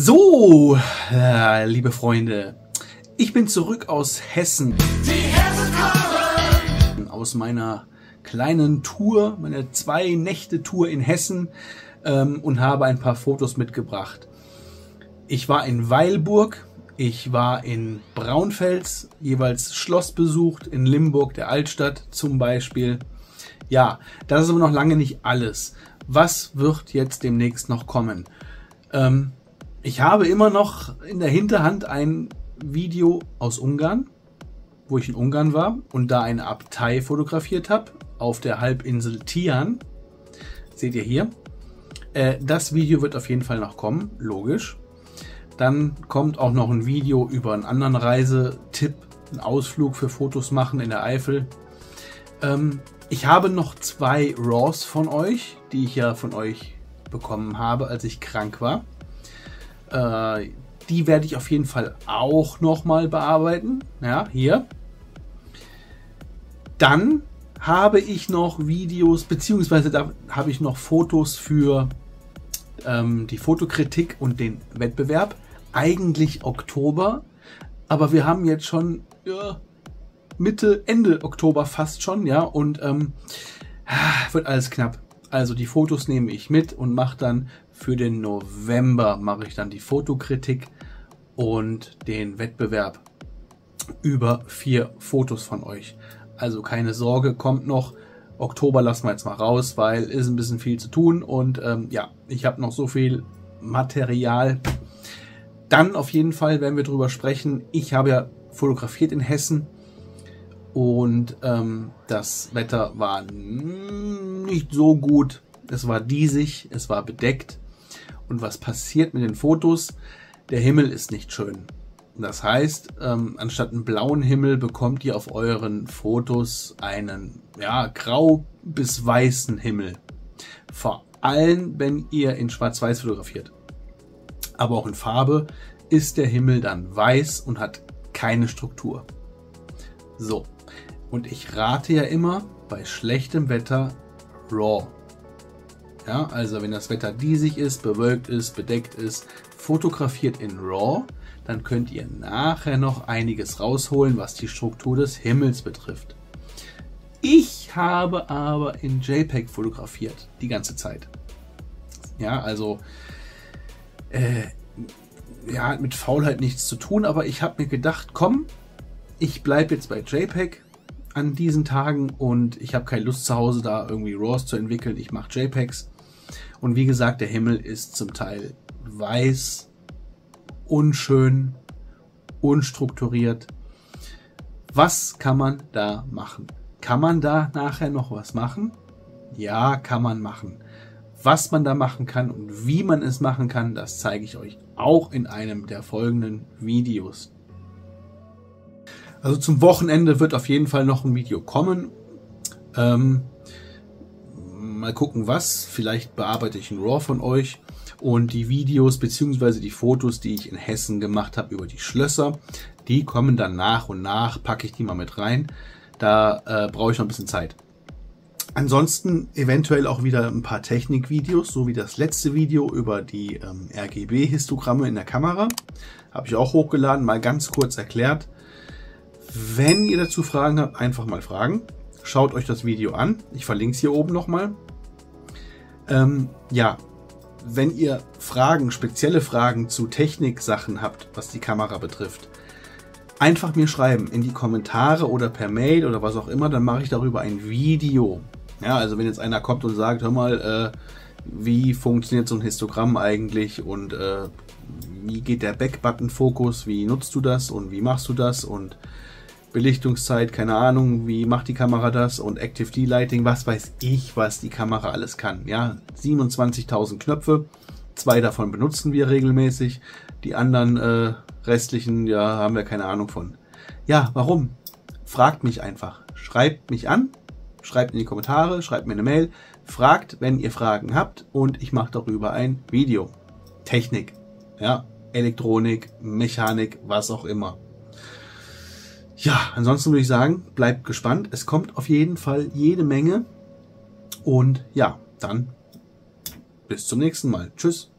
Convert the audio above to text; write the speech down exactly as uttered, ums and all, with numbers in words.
So, äh, liebe Freunde, ich bin zurück aus Hessen. Die Hessen kommen! Aus meiner kleinen Tour, meiner Zwei-Nächte-Tour in Hessen ähm, und habe ein paar Fotos mitgebracht. Ich war in Weilburg, ich war in Braunfels, jeweils Schloss besucht, in Limburg, der Altstadt zum Beispiel. Ja, das ist aber noch lange nicht alles. Was wird jetzt demnächst noch kommen? Ähm, ich habe immer noch in der Hinterhand ein Video aus Ungarn, wo ich in Ungarn war und da eine Abtei fotografiert habe, auf der Halbinsel Tian. Seht ihr hier. Äh, das Video wird auf jeden Fall noch kommen, logisch. Dann kommt auch noch ein Video über einen anderen Reisetipp, einen Ausflug für Fotos machen in der Eifel. Ähm, ich habe noch zwei RAWs von euch, die ich ja von euch bekommen habe, als ich krank war. Äh, die werde ich auf jeden Fall auch nochmal bearbeiten. Ja, hier. Dann habe ich noch Videos, beziehungsweise da habe ich noch Fotos für ähm, die Fotokritik und den Wettbewerb. Eigentlich Oktober, aber wir haben jetzt schon ja, Mitte, Ende Oktober fast schon, ja, und ähm, wird alles knapp. Also die Fotos nehme ich mit und mache dann für den November, mache ich dann die Fotokritik und den Wettbewerb über vier Fotos von euch. Also keine Sorge, kommt noch. Oktober lassen wir jetzt mal raus, weil ist ein bisschen viel zu tun und ähm, ja, ich habe noch so viel Material. Dann auf jeden Fall werden wir drüber sprechen. Ich habe ja fotografiert in Hessen und ähm, das Wetter war nicht so gut. Es war diesig, es war bedeckt. Und was passiert mit den Fotos? Der Himmel ist nicht schön. Das heißt, ähm, anstatt einen blauen Himmel bekommt ihr auf euren Fotos einen ja, grau bis weißen Himmel. Vor allem, wenn ihr in Schwarz-Weiß fotografiert. Aber auch in Farbe ist der Himmel dann weiß und hat keine Struktur. So, und ich rate ja immer bei schlechtem Wetter RAW. Ja, also wenn das Wetter diesig ist, bewölkt ist, bedeckt ist, fotografiert in RAW, dann könnt ihr nachher noch einiges rausholen, was die Struktur des Himmels betrifft. Ich habe aber in JPEG fotografiert, die ganze Zeit. Ja, also äh, ja, hat mit Faulheit nichts zu tun, aber ich habe mir gedacht, komm, ich bleibe jetzt bei JPEG an diesen Tagen und ich habe keine Lust zu Hause da irgendwie RAWs zu entwickeln. Ich mache JPEGs und wie gesagt, der Himmel ist zum Teil weiß, unschön, unstrukturiert. Was kann man da machen? Kann man da nachher noch was machen? Ja, kann man machen. Was man da machen kann und wie man es machen kann, das zeige ich euch auch in einem der folgenden Videos. Also zum Wochenende wird auf jeden Fall noch ein Video kommen. Ähm, mal gucken was. Vielleicht bearbeite ich ein RAW von euch. Und die Videos bzw. die Fotos, die ich in Hessen gemacht habe über die Schlösser, die kommen dann nach und nach, packe ich die mal mit rein. Da äh, brauche ich noch ein bisschen Zeit. Ansonsten eventuell auch wieder ein paar Technikvideos, so wie das letzte Video über die ähm, R G B-Histogramme in der Kamera. Habe ich auch hochgeladen, mal ganz kurz erklärt. Wenn ihr dazu Fragen habt, einfach mal fragen. Schaut euch das Video an. Ich verlinke es hier oben nochmal. Ähm, ja, wenn ihr Fragen, spezielle Fragen zu Techniksachen habt, was die Kamera betrifft, einfach mir schreiben in die Kommentare oder per Mail oder was auch immer, dann mache ich darüber ein Video. Ja, also wenn jetzt einer kommt und sagt, hör mal, äh, wie funktioniert so ein Histogramm eigentlich und äh, wie geht der Back-Button-Fokus, wie nutzt du das und wie machst du das und Belichtungszeit, keine Ahnung, wie macht die Kamera das und Active D-Lighting, was weiß ich, was die Kamera alles kann. Ja, siebenundzwanzigtausend Knöpfe, zwei davon benutzen wir regelmäßig, die anderen äh, restlichen, ja, haben wir keine Ahnung von. Ja, warum? Fragt mich einfach. Schreibt mich an, schreibt in die Kommentare, schreibt mir eine Mail, fragt, wenn ihr Fragen habt und ich mache darüber ein Video. Technik, ja, Elektronik, Mechanik, was auch immer. Ja, ansonsten würde ich sagen, bleibt gespannt. Es kommt auf jeden Fall jede Menge. Und ja, dann bis zum nächsten Mal. Tschüss.